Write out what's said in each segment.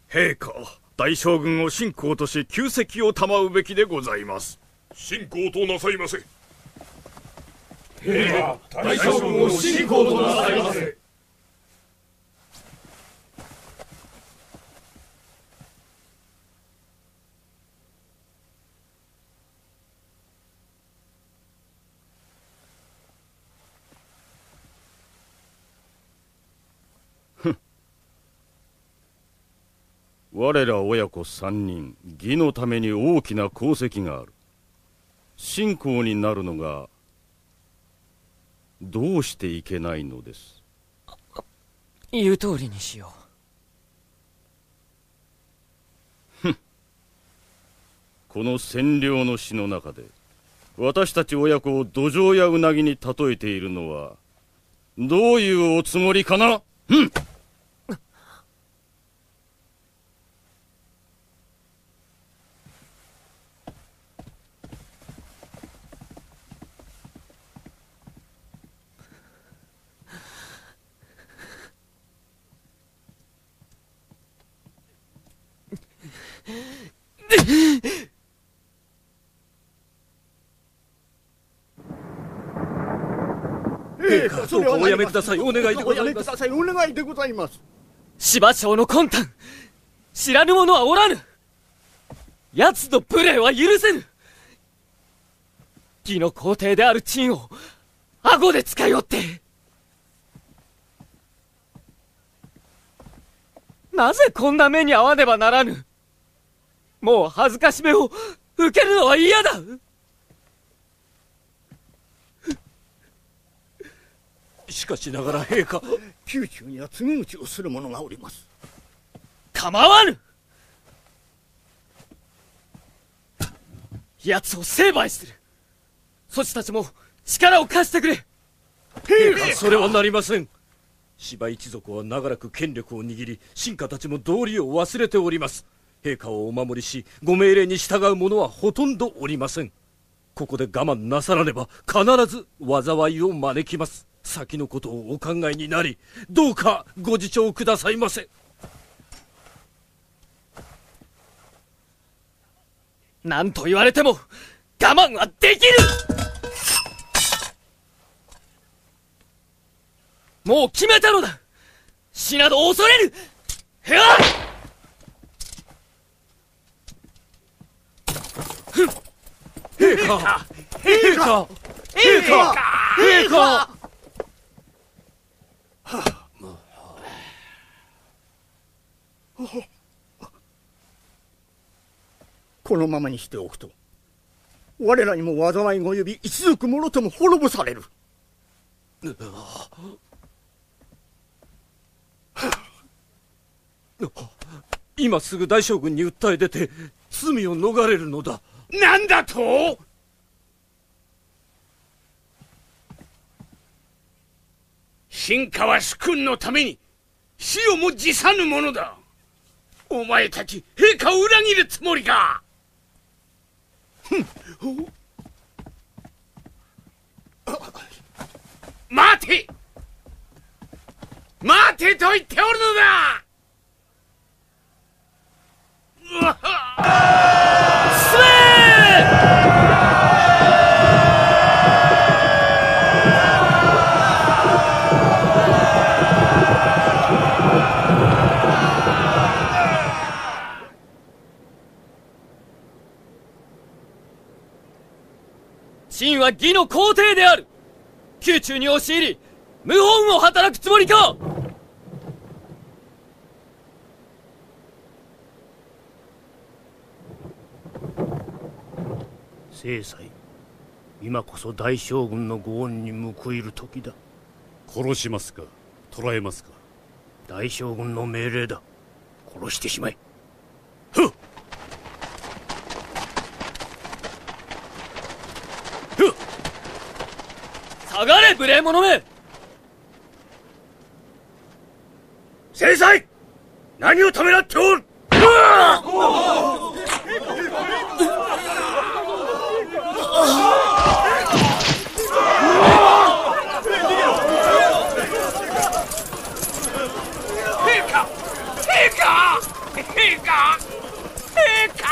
陛下、大将軍を信公とし旧籍を賜うべきでございます。 信公となさいませ。 陛下、大将軍を信公となさいませ。 我ら親子三人、義のために大きな功績がある。信公になるのがどうしていけないのです。 言う通りにしよう。この占領の詩の中で私たち親子を土壌やウナギに例えているのはどういうおつもりかな。 陛下、どうかおやめください。お願いでございます。 お願いでございます。 芝町の魂胆、知らぬ者はおらぬ。奴の無礼は許せぬ。義の皇帝である陳を顎で使いおって、なぜこんな目に遭わねばならぬ。もう恥ずかしめを受けるのは嫌だ。 しかしながら陛下、 宮中には告げ口をする者がおります。 構わぬ。奴を成敗する。そちたちも力を貸してくれ。 陛下、それはなりません。芝一族は長らく権力を握り、臣下たちも道理を忘れております。陛下をお守りし、ご命令に従う者はほとんどおりません。ここで我慢なさらねば必ず災いを招きます。先のことをお考えになり、どうかご自重くださいませ。 何と言われても我慢はできる。もう決めたのだ。死など恐れる。へわっ。 陛下、陛下、陛下、陛下。 このままにしておくと我らにも災いご呼び、一族もろとも滅ぼされる。 今すぐ大将軍に訴え出て罪を逃れるのだ。 なんだと。臣下は主君のために死をも辞さぬものだ。お前たち陛下を裏切るつもりか。待て待てと言っておるのだ。 進め。秦は義の皇帝である。宮中に押し入り謀反を働くつもりか。 正妻、今こそ大将軍のご恩に報いる時だ。 殺しますか、捕らえますか。 大将軍の命令だ。殺してしまえ。 ふっ下がれ無礼者め。 正妻、何をためらっておる。陛下、陛下、陛陛下陛下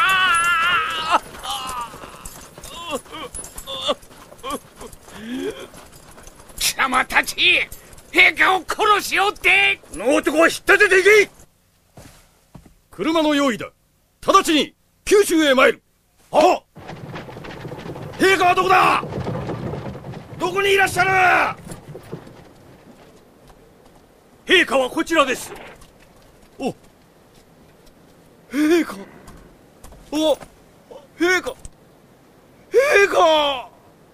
貴様たち陛下を殺しおって。 この男は引っ立てていけ。 車の用意だ。直ちに九州へ参る。 はっ。陛下はどこだ。どこにいらっしゃる。 陛下はこちらです。 お、陛下。お、陛下。陛下。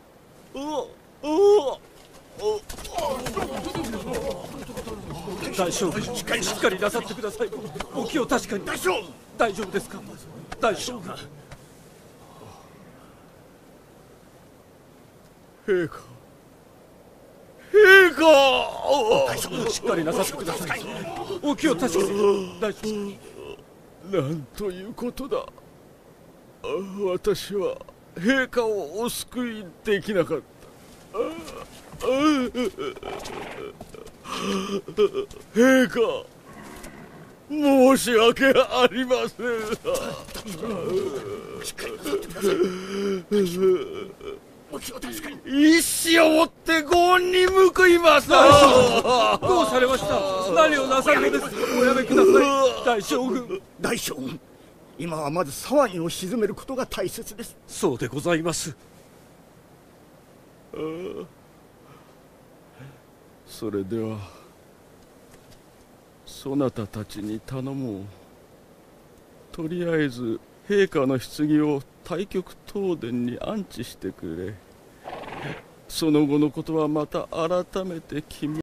大将軍、しっかりなさってください。お気を確かに。大丈夫ですか。大将軍。 陛下。陛下。 大将軍、しっかりなさってください。お気を確かに。大将軍。 なんということだ。私は陛下をお救いできなかった。陛下、申し訳ありません。一死をもってご恩に報います。 どうされました。何をなさるのです。おやめください。大将軍。 大将軍、今はまず騒ぎを鎮めることが大切です。 そうでございます。 それではそなたたちに頼もう。とりあえず陛下の棺を太極東殿に安置してくれ。その後のことはまた改めて決め